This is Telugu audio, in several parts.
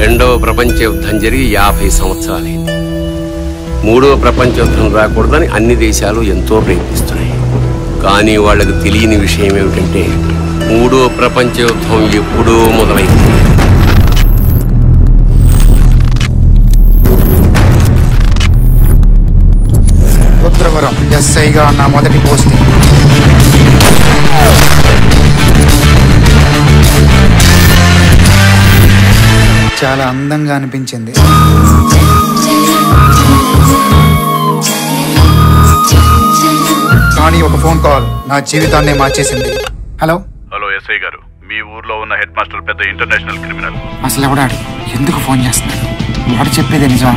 రెండవ ప్రపంచ యుద్ధం జరిగి 50 సంవత్సరాలైంది. మూడవ ప్రపంచ యుద్ధం రాకూడదని అన్ని దేశాలు ఎంతో ప్రయత్నిస్తున్నాయి. కానీ వాళ్ళకు తెలియని విషయం ఏమిటంటే మూడవ ప్రపంచ యుద్ధం ఎప్పుడూ మొదలైంది. రుద్రవరం ఎస్ఐగా నా మొదటి పోస్టింగ్. చాలా అందంగా అనిపించింది. కానీ ఒక ఫోన్ కాల్ నా జీవితాన్నే మార్చేసింది. హలో హలో ఎస్ఐ గారు, మీ ఊర్లో ఉన్న హెడ్ మాస్టర్ పెద్ద ఇంటర్నేషనల్ క్రిమినల్. అసలు ఎవడాడు, ఎందుకు ఫోన్ చేస్తున్నాడు, వాడు చెప్పేది నిజమా?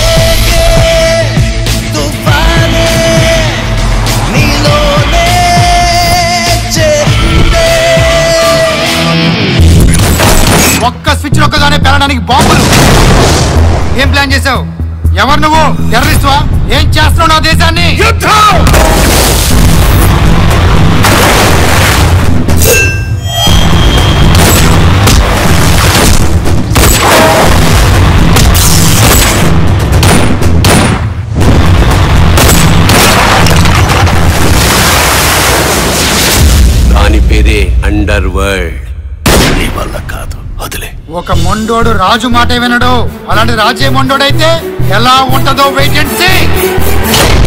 ఒక్క స్విచ్ నొక్కగానే పెరగడానికి బాంబులు. ఏం ప్లాన్ చేసావు? ఎవరు నువ్వు? టెర్రరిస్టువా? ఏం చేస్తున్నావు నా దేశాన్ని? దాని పేరే అండర్ వరల్డ్. వల్ల కాదు, వదిలే. ఒక మొండోడు రాజు మాట వినడు. అలాంటి రాజే మొండోడైతే ఎలా ఉంటుందో వెయిట్ అండ్ సీ.